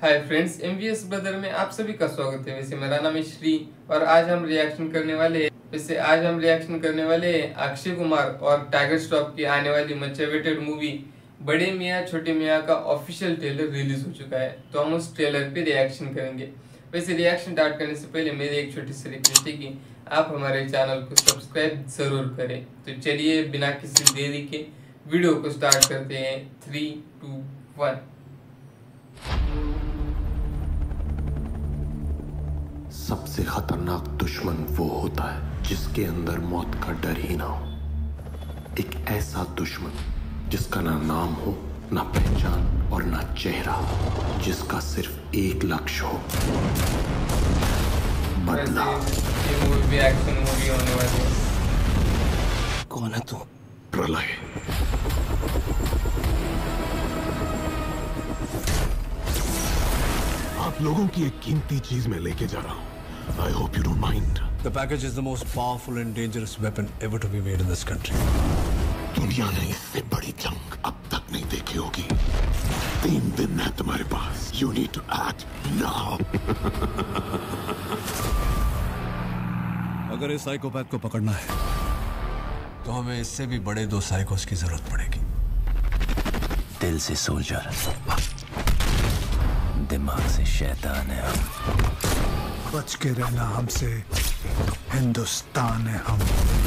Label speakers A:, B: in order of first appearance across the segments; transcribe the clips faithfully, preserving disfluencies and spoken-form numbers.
A: Hi friends, MVS brother में आप सभी का स्वागत है। वैसे मेरा नाम है श्री और आज हम रिएक्शन करने वाले हैं वैसे आज हम रिएक्शन करने वाले हैं अक्षय कुमार और टाइगर श्रॉफ की आने वाली मच अवेटेड मूवी बड़े मियाँ छोटे मियाँ का ऑफिशियल ट्रेलर रिलीज हो चुका है, तो हम उस ट्रेलर पे रिएक्शन करेंगे। वैसे रिएक्शन स्टार्ट करने से पहले मेरी एक छोटी सी रिक्वेस्ट है कि आप हमारे चैनल को सब्सक्राइब जरूर करें। तो चलिए बिना किसी देरी के वीडियो को स्टार्ट करते हैं। Three two one.
B: सबसे खतरनाक दुश्मन वो होता है जिसके अंदर मौत का डर ही ना हो। एक ऐसा दुश्मन जिसका ना नाम हो, ना पहचान और ना चेहरा, जिसका सिर्फ एक लक्ष्य हो, बदला।
A: ये मूवी भी एक्शन मूवी होने वाली है।
B: कौन है तू? प्रलय। आप लोगों की एक कीमती चीज में लेके जा रहा हूं। I hope you don't mind.
C: The package is the most powerful and dangerous weapon ever to be made in this country.
B: दुनिया ने इससे बड़ी जंग अब तक नहीं देखी होगी। तीन दिन है तुम्हारे पास। You need to act now.
C: अगर इस साइकोपैथ को पकड़ना है तो हमें इससे भी बड़े दो साइकोस की जरूरत पड़ेगी।
D: दिल से सोल्जर, दिमाग से शैतान है हम।
E: बच के रहना हमसे, हिंदुस्तान है हम।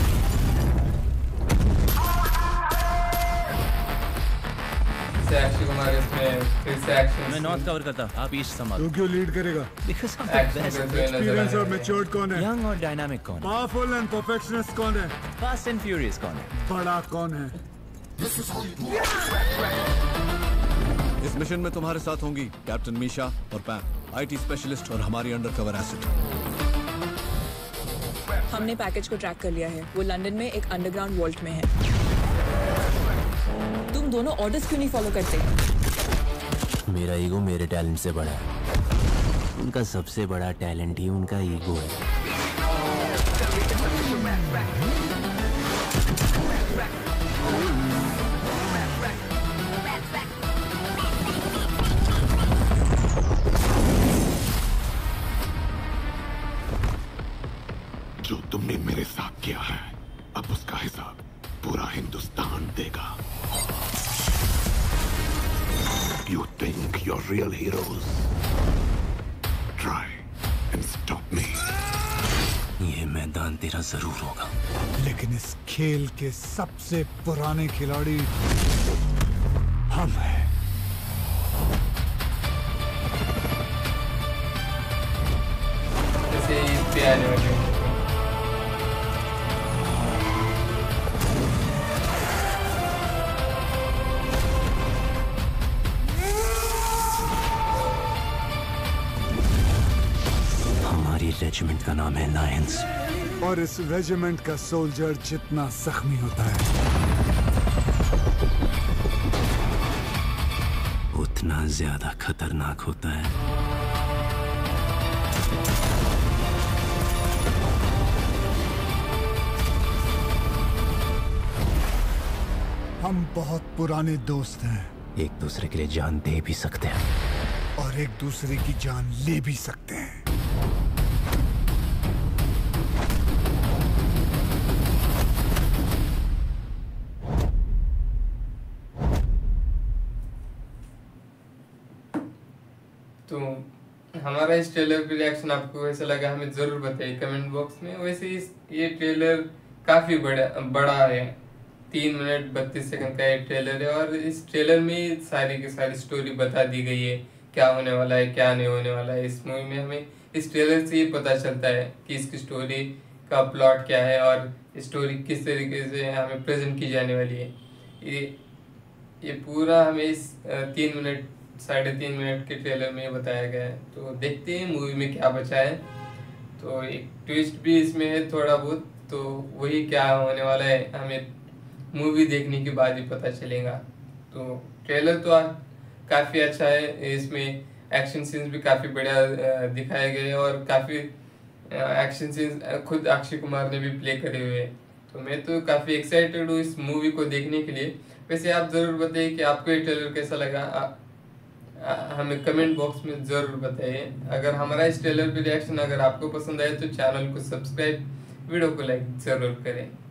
A: अक्षय कुमार इसमें फिर से एक्शन।
D: मैं नॉर्थ कवर करता, आप ईस्ट संभाल।
E: तू क्यों लीड करेगा?
D: Because I'm the
A: action
D: best.
A: करते हुए नजर आ
E: एक्सपीरियंस
A: रहे
E: और
A: हैं।
E: मैच्योर्ड कौन है?
D: Young और डायनामिक कौन है?
E: पावरफुल एंड परफेक्शनिस्ट कौन है?
D: फास्ट एंड फ्यूरियस कौन है?
E: बड़ा कौन है?
C: इस मिशन में तुम्हारे साथ होंगी कैप्टन मीशा और पैम, आईटी स्पेशलिस्ट और हमारी अंडरकवर एसिड।
F: हमने पैकेज को ट्रैक कर लिया है। वो लंदन में एक अंडरग्राउंड वॉल्ट में है। तुम दोनों ऑर्डर्स क्यों नहीं फॉलो करते?
D: मेरा ईगो मेरे टैलेंट से बड़ा है। उनका सबसे बड़ा टैलेंट ही उनका ईगो है।
B: जो तुमने मेरे साथ किया है, अब उसका हिसाब पूरा हिंदुस्तान देगा। You think you're real heroes? Try and stop me.
D: ये मैदान तेरा जरूर होगा।
E: लेकिन इस खेल के सबसे पुराने खिलाड़ी हम हैं।
A: जैसे ईद पे आने वाली है।
D: हमारी रेजिमेंट का नाम है लायंस।
E: और इस रेजिमेंट का सोल्जर जितना जख्मी होता है,
D: उतना ज्यादा खतरनाक होता है।
E: हम बहुत पुराने दोस्त हैं
D: एक दूसरे के लिए जान दे भी सकते हैं
E: और एक दूसरे की जान ले भी सकते हैं।
A: तो हमारा इस ट्रेलर पे रिएक्शन आपको कैसा लगा हमें जरूर बताइए कमेंट बॉक्स में। वैसे इस ये ट्रेलर काफी बड़ा बड़ा है। तीन मिनट बत्तीस सेकंड का ये ट्रेलर है और इस ट्रेलर में सारी की सारी स्टोरी बता दी गई है, क्या होने वाला है क्या नहीं होने वाला है। इस मूवी में हमें इस ट्रेलर से ये पता चलता है कि इसकी स्टोरी का प्लॉट क्या है और स्टोरी किस तरीके से हमें प्रेजेंट की जाने वाली है। ये ये पूरा हमें इस तीन मिनट साढ़े तीन मिनट के ट्रेलर में बताया गया है। तो देखते हैं मूवी में क्या बचा है। तो एक ट्विस्ट भी इसमें है थोड़ा बहुत, तो वही क्या होने वाला है हमें मूवी देखने के बाद ही पता चलेगा। तो ट्रेलर तो काफ़ी अच्छा है। इसमें एक्शन सीन्स भी काफ़ी बढ़िया दिखाए गए और काफ़ी एक्शन सीन्स खुद अक्षय कुमार ने भी प्ले करे हुए हैं। तो मैं तो काफ़ी एक्साइटेड हूँ इस मूवी को देखने के लिए। वैसे आप ज़रूर बताइए कि आपको ये ट्रेलर कैसा लगा। आ, हमें कमेंट बॉक्स में ज़रूर बताइए। अगर हमारा इस ट्रेलर पे रिएक्शन अगर आपको पसंद आए तो चैनल को सब्सक्राइब, वीडियो को लाइक ज़रूर करें।